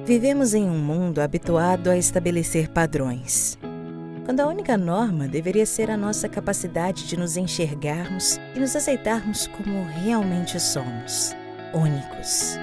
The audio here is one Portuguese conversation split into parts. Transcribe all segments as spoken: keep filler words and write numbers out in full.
Vivemos em um mundo habituado a estabelecer padrões, quando a única norma deveria ser a nossa capacidade de nos enxergarmos e nos aceitarmos como realmente somos, únicos.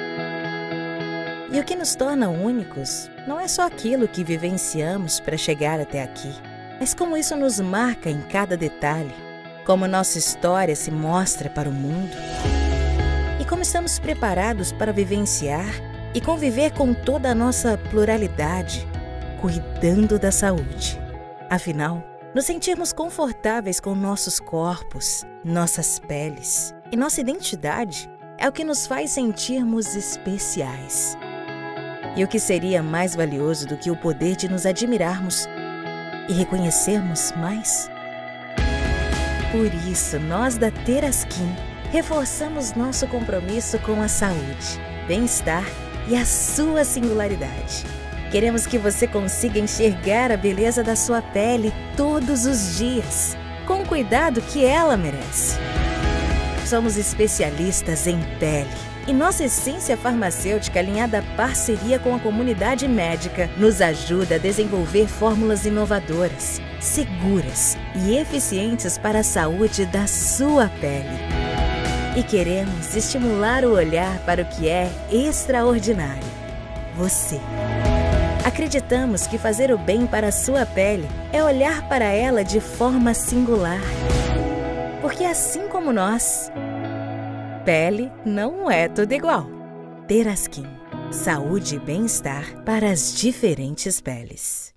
E o que nos torna únicos não é só aquilo que vivenciamos para chegar até aqui, mas como isso nos marca em cada detalhe, como nossa história se mostra para o mundo e como estamos preparados para vivenciar e conviver com toda a nossa pluralidade, cuidando da saúde. Afinal, nos sentirmos confortáveis com nossos corpos, nossas peles e nossa identidade é o que nos faz sentirmos especiais. E o que seria mais valioso do que o poder de nos admirarmos e reconhecermos mais? Por isso, nós da Teraskin reforçamos nosso compromisso com a saúde, bem-estar e a sua singularidade. Queremos que você consiga enxergar a beleza da sua pele todos os dias, com o cuidado que ela merece. Somos especialistas em pele e nossa essência farmacêutica, alinhada à parceria com a comunidade médica, nos ajuda a desenvolver fórmulas inovadoras, seguras e eficientes para a saúde da sua pele. E queremos estimular o olhar para o que é extraordinário, você. Acreditamos que fazer o bem para a sua pele é olhar para ela de forma singular. Porque assim como nós, pele não é tudo igual. Teraskin, saúde e bem-estar para as diferentes peles.